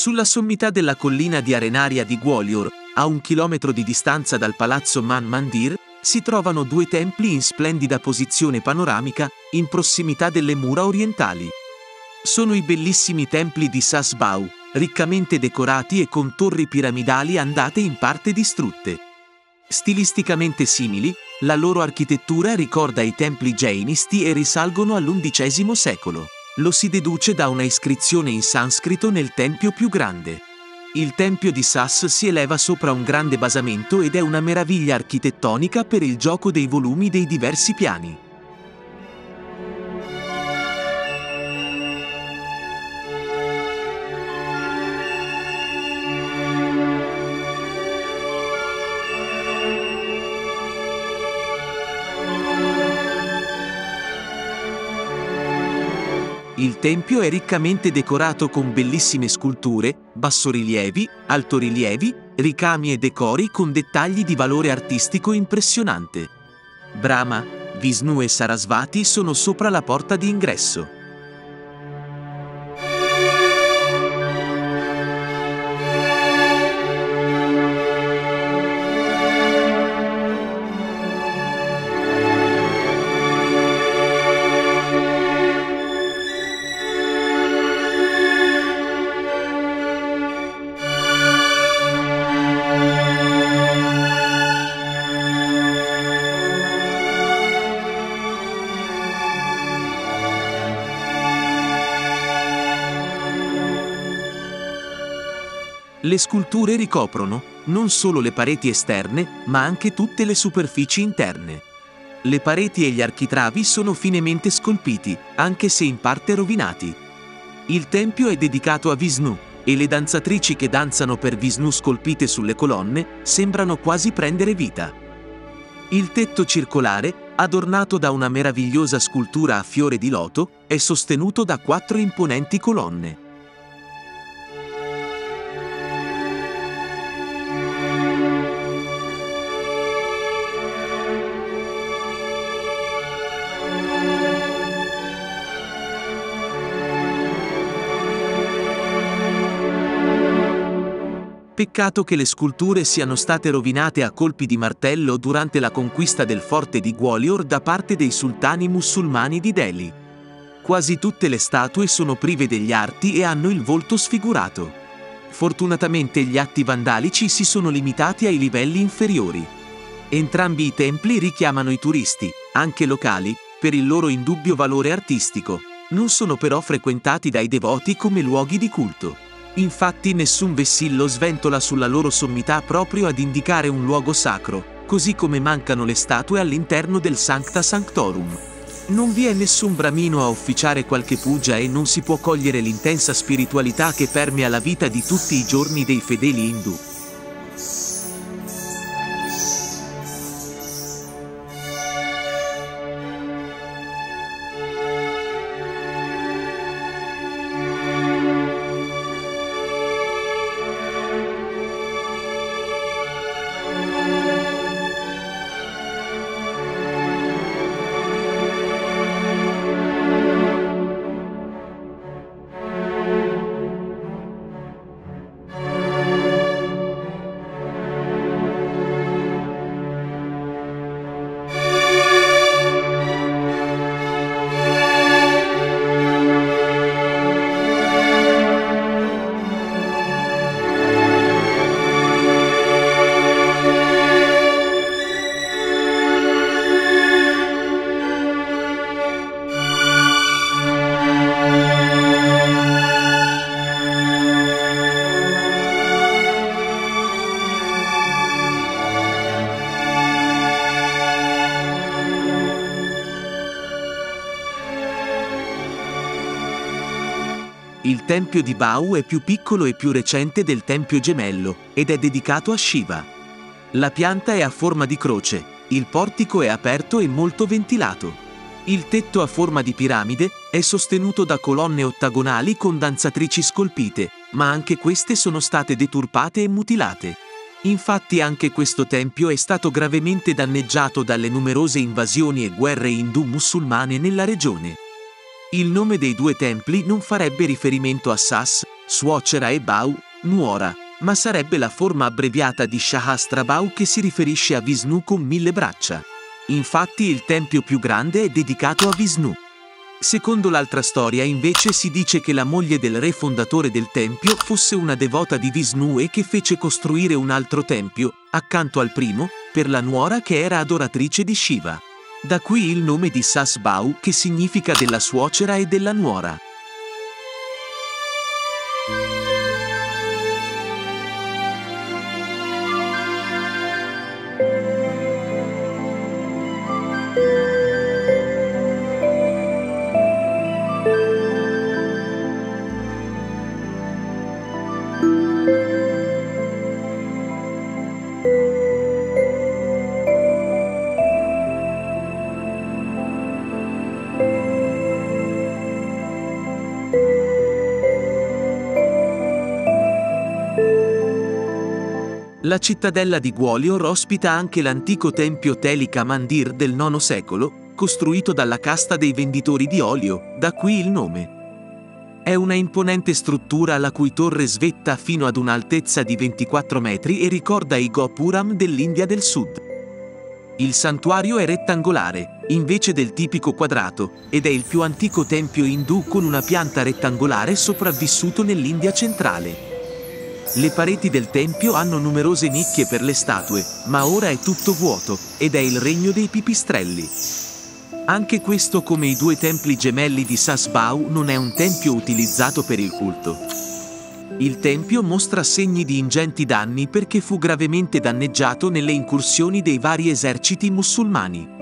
Sulla sommità della collina di arenaria di Gwalior, a 1 chilometro di distanza dal palazzo Man Mandir, si trovano 2 templi in splendida posizione panoramica, in prossimità delle mura orientali. Sono i bellissimi templi di Sasbau, riccamente decorati e con torri piramidali andate in parte distrutte. Stilisticamente simili, la loro architettura ricorda i templi jainisti e risalgono all'XI secolo. Lo si deduce da una iscrizione in sanscrito nel tempio più grande. Il tempio di Sas si eleva sopra un grande basamento ed è una meraviglia architettonica per il gioco dei volumi dei diversi piani. Il tempio è riccamente decorato con bellissime sculture, bassorilievi, altorilievi, ricami e decori con dettagli di valore artistico impressionante. Brahma, Vishnu e Sarasvati sono sopra la porta di ingresso. Le sculture ricoprono non solo le pareti esterne, ma anche tutte le superfici interne. Le pareti e gli architravi sono finemente scolpiti, anche se in parte rovinati. Il tempio è dedicato a Vishnu, e le danzatrici che danzano per Vishnu scolpite sulle colonne sembrano quasi prendere vita. Il tetto circolare, adornato da una meravigliosa scultura a fiore di loto, è sostenuto da 4 imponenti colonne. Peccato che le sculture siano state rovinate a colpi di martello durante la conquista del forte di Gwalior da parte dei sultani musulmani di Delhi. Quasi tutte le statue sono prive degli arti e hanno il volto sfigurato. Fortunatamente gli atti vandalici si sono limitati ai livelli inferiori. Entrambi i templi richiamano i turisti, anche locali, per il loro indubbio valore artistico. Non sono però frequentati dai devoti come luoghi di culto. Infatti nessun vessillo sventola sulla loro sommità proprio ad indicare un luogo sacro, così come mancano le statue all'interno del Sancta Sanctorum. Non vi è nessun bramino a officiare qualche puja e non si può cogliere l'intensa spiritualità che permea la vita di tutti i giorni dei fedeli indù. Il tempio di Bau è più piccolo e più recente del tempio gemello, ed è dedicato a Shiva. La pianta è a forma di croce, il portico è aperto e molto ventilato. Il tetto a forma di piramide è sostenuto da colonne ottagonali con danzatrici scolpite, ma anche queste sono state deturpate e mutilate. Infatti anche questo tempio è stato gravemente danneggiato dalle numerose invasioni e guerre indù-musulmane nella regione. Il nome dei due templi non farebbe riferimento a Sas, suocera, e Bau, nuora, ma sarebbe la forma abbreviata di Sahasrabhau che si riferisce a Vishnu con 1000 braccia. Infatti il tempio più grande è dedicato a Vishnu. Secondo l'altra storia invece si dice che la moglie del re fondatore del tempio fosse una devota di Vishnu e che fece costruire un altro tempio, accanto al primo, per la nuora che era adoratrice di Shiva. Da qui il nome di Sasbau, che significa della suocera e della nuora. La cittadella di Gwalior ospita anche l'antico tempio Telika Mandir del IX secolo, costruito dalla casta dei venditori di olio, da qui il nome. È una imponente struttura la cui torre svetta fino ad un'altezza di 24 metri e ricorda i Gopuram dell'India del Sud. Il santuario è rettangolare, invece del tipico quadrato, ed è il più antico tempio indù con una pianta rettangolare sopravvissuto nell'India centrale. Le pareti del tempio hanno numerose nicchie per le statue, ma ora è tutto vuoto, ed è il regno dei pipistrelli. Anche questo, come i due templi gemelli di Sasbau, non è un tempio utilizzato per il culto. Il tempio mostra segni di ingenti danni perché fu gravemente danneggiato nelle incursioni dei vari eserciti musulmani.